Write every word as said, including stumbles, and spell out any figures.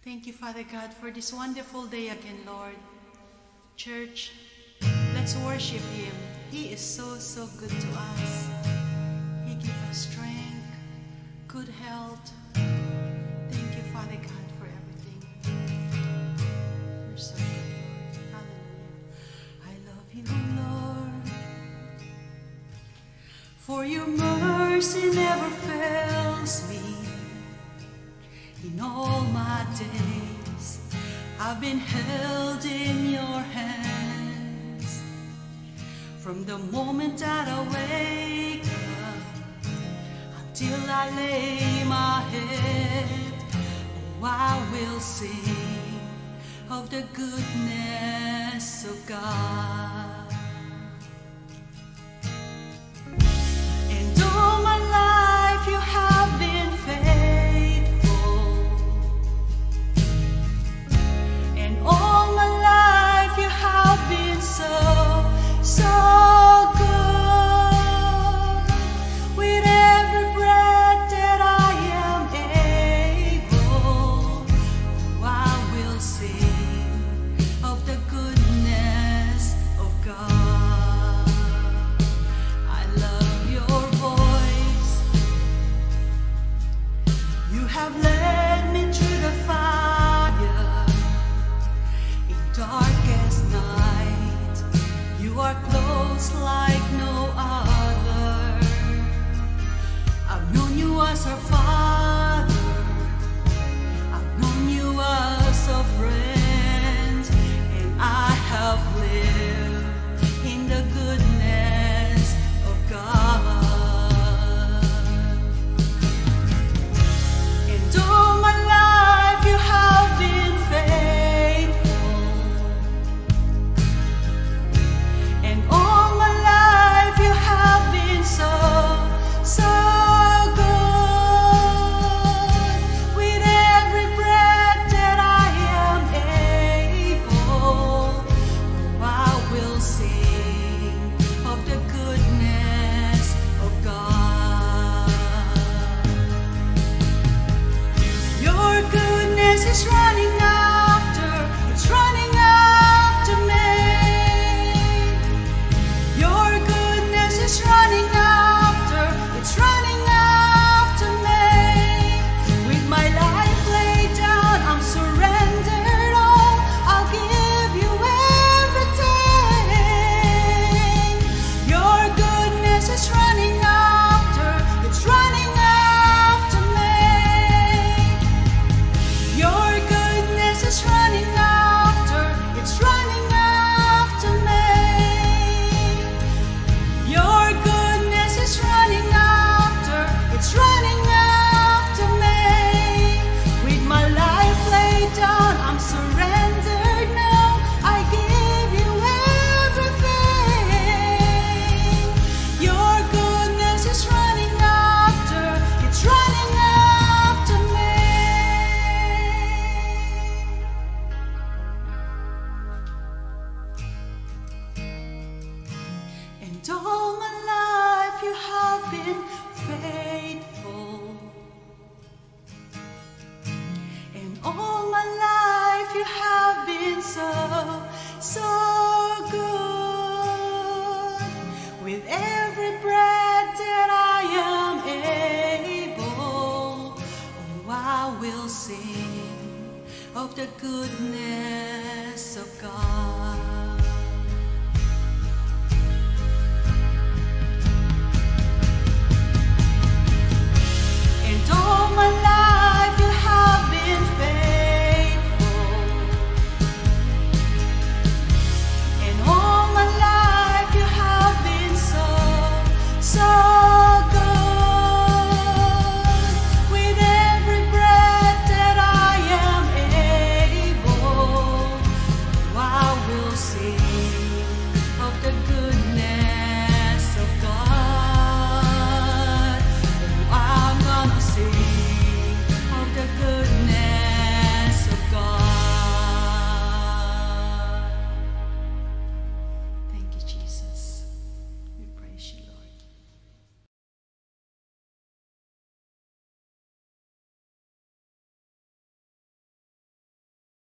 Thank you, Father God, for this wonderful day again, Lord. Church, let's worship Him. He is so, so good to us. He gives us strength, good health. Thank you, Father God, for everything. You're so good, Lord. Hallelujah. I love you, Lord, for your mercy never fails me. In all my days, I've been held in your hands. From the moment that I wake up until I lay my head, oh, I will sing of the goodness of God. And all my life you have been faithful. And all my life you have been so, so good. With every breath that I am able, oh, I will sing of the goodness of God. I love your voice. You have led me through the fire in darkest night. You are close like no other. I've known you as a father. I've known you as a friend. And I have lived in the goodness of God. And all my life you have been faithful. And all my life you have been so, so good. With every breath that I am able, oh, I will sing of the goodness of God. Your goodness is running after, it's running after me. Your goodness is running after, it's running after me. With my life laid down, I'm surrendered all. I'll give you everything. Your goodness is running after, it's running after me. Your goodness is running after, it's running after me. Your goodness is running after, it's running after me. With my life laid down, I'm surrendered now. I give you everything. Your goodness is running after, it's running after me. And all my life you have been faithful. And all my life you have been so, so good. With every breath that I am able, oh, I will sing of the goodness of God.